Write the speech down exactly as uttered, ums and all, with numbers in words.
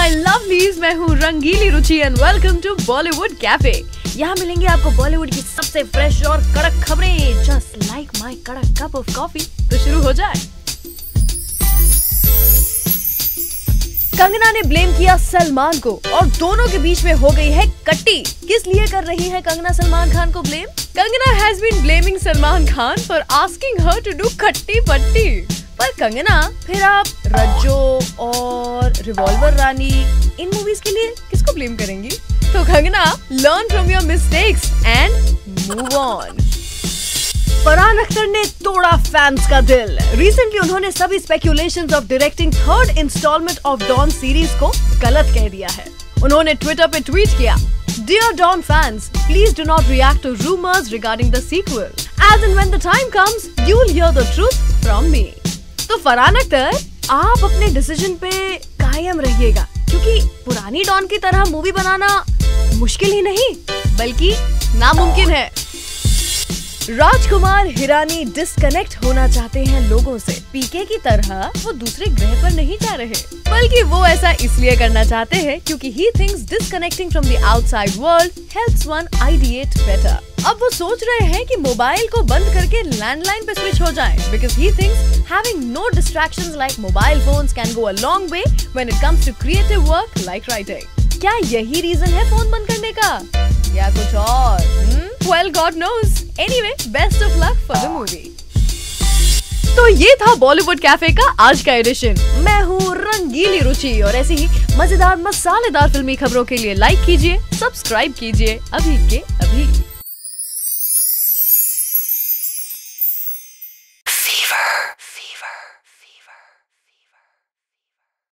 My lovelies, मैं हूँ Rangeeli Ruchi and welcome to Bollywood cafe. यहाँ मिलेंगे आपको बॉलीवुड की सबसे फ्रेश और कड़क खबरें, जस्ट लाइक माय कड़क कप ऑफ कॉफी। तो शुरू हो जाए। कंगना ने ब्लेम किया सलमान को और दोनों के बीच में हो गई है कट्टी। किस लिए कर रही है कंगना सलमान खान को blame? Kangana has been blaming Salman Khan for asking her to do खट्टी पट्टी। पर कंगना, फिर आप रज्जो और रिवॉल्वर रानी इन मूवीज के लिए किसको ब्लेम करेंगी? तो Kangana, learn from your mistakes and move on. Farhan Akhtar ने तोड़ा फैंस का दिल। रिसेंटली उन्होंने सभी speculations of directing third instalment of Don series को गलत कह दिया है। उन्होंने ट्विटर पे ट्वीट किया, Dear Dawn fans, please do not react to rumors regarding the sequel. As and when the time comes, you'll hear the truth from me. तो फरहान अख्तर, आप अपने डिसीजन पे कायम रहिएगा, क्योंकि पुरानी डॉन की तरह मूवी बनाना मुश्किल ही नहीं बल्कि नामुमकिन है। राजकुमार हिरानी डिस्कनेक्ट होना चाहते हैं लोगों से। पीके की तरह वो दूसरे ग्रह पर नहीं जा रहे, बल्कि वो ऐसा इसलिए करना चाहते हैं क्योंकि he thinks disconnecting from the outside world helps one ideate better. अब वो सोच रहे हैं कि मोबाइल को बंद करके लैंडलाइन पे स्विच हो जाएं, because he thinks having no distractions like mobile phones can go a long way when it comes to creative work like writing. क्या यही रीजन है फोन बंद करने का या कुछ और? hmm? Well, God knows. Anyway, best of luck for the movie. तो ये था बॉलीवुड कैफे का आज का एडिशन। मैं हूँ रंगीली रुचि और ऐसी ही मजेदार मसालेदार फिल्मी खबरों के लिए लाइक कीजिए, सब्सक्राइब कीजिए अभी के अभी।